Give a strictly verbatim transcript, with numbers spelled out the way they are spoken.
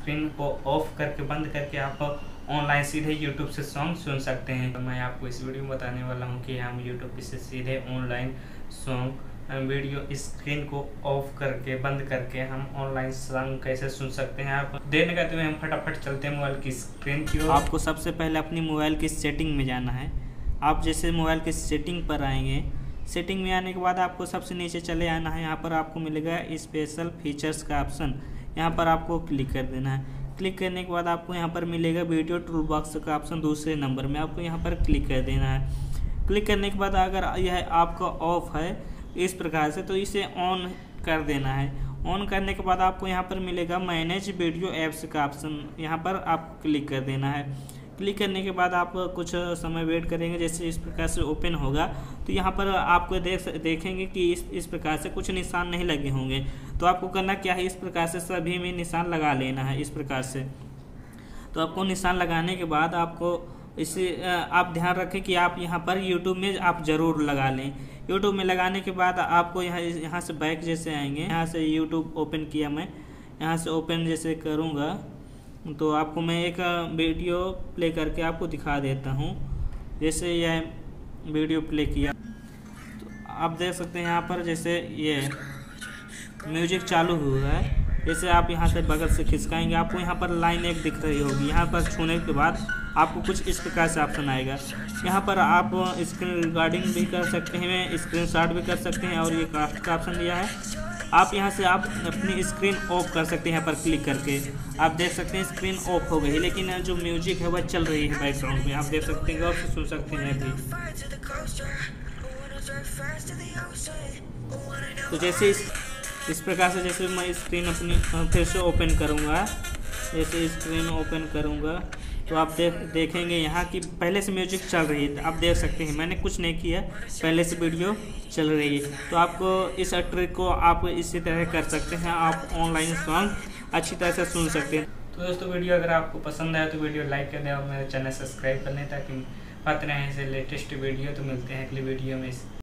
Screen को off करके बंद करके आप ऑनलाइन सीधे यूट्यूब से सॉन्ग सुन सकते हैं। तो मैं आपको इस वीडियो में बताने वाला हूं कि हम यूट्यूब से सीधे ऑनलाइन सॉन्ग वीडियो स्क्रीन को ऑफ करके बंद करके हम ऑनलाइन सॉन्ग कैसे सुन सकते हैं। आप देर न करते हुए हम फटाफट चलते हैं मोबाइल की स्क्रीन की ओर। आपको सबसे पहले अपनी मोबाइल की सेटिंग में जाना है। आप जैसे मोबाइल की सेटिंग पर आएंगे, सेटिंग में आने के बाद आपको सबसे नीचे चले आना है। यहाँ पर आपको मिलेगा स्पेशल फीचर्स का ऑप्शन, यहाँ पर आपको क्लिक कर देना है। क्लिक करने के बाद आपको यहाँ पर मिलेगा वीडियो टूल बॉक्स का ऑप्शन, दूसरे नंबर में आपको यहाँ पर क्लिक कर देना है। क्लिक करने के बाद अगर यह आपका ऑफ है इस प्रकार से, तो इसे ऑन कर देना है। ऑन करने के बाद आपको यहाँ पर मिलेगा मैनेज वीडियो ऐप्स का ऑप्शन, यहाँ पर आप क्लिक कर देना है। क्लिक करने के बाद आप कुछ समय वेट करेंगे। जैसे इस प्रकार से ओपन होगा तो यहाँ पर आपको देख देखेंगे कि इस इस प्रकार से कुछ निशान नहीं लगे होंगे। तो आपको करना क्या है, इस प्रकार से सभी में निशान लगा लेना है इस प्रकार से। तो आपको निशान लगाने के बाद आपको इसे आप ध्यान रखें कि आप यहाँ पर यूट्यूब में आप ज़रूर लगा लें। यूट्यूब में लगाने के बाद आपको यहाँ यहाँ से बैक जैसे आएंगे, यहाँ से यूट्यूब ओपन किया मैं, यहाँ से ओपन जैसे करूँगा तो आपको मैं एक वीडियो प्ले करके आपको दिखा देता हूँ। जैसे यह वीडियो प्ले किया तो आप देख सकते हैं यहाँ पर जैसे ये म्यूजिक चालू हुआ है। जैसे आप यहाँ से बगल से खिसकाएंगे, आपको यहाँ पर लाइन एक दिख रही होगी। यहाँ पर छूने के बाद आपको कुछ इस प्रकार से ऑप्शन आएगा। यहाँ पर आप स्क्रीन रिकॉर्डिंग भी कर सकते हैं, स्क्रीनशॉट भी कर सकते हैं, और ये क्राफ्ट का ऑप्शन दिया है। आप यहाँ से आप अपनी स्क्रीन ऑफ कर सकते हैं। यहाँ पर क्लिक करके आप देख सकते हैं स्क्रीन ऑफ हो गई, लेकिन जो म्यूजिक है वह चल रही है बैकग्राउंड में। आप देख सकते हैं, गौर से सुन सकते हैं अभी। तो जैसे इस इस प्रकार से जैसे मैं स्क्रीन अपनी फिर से ओपन करूँगा, जैसे स्क्रीन ओपन करूँगा तो आप देख देखेंगे यहाँ की पहले से म्यूजिक चल रही है। आप देख सकते हैं मैंने कुछ नहीं किया, पहले से वीडियो चल रही है। तो आपको इस ट्रिक को आप इसी तरह कर सकते हैं, आप ऑनलाइन सॉन्ग अच्छी तरह से सुन सकते हैं। तो दोस्तों वीडियो अगर आपको पसंद आया तो वीडियो लाइक कर दें और मेरे चैनल सब्सक्राइब कर लें ताकि पाते रहें ऐसे लेटेस्ट वीडियो। तो मिलते हैं अगली वीडियो में।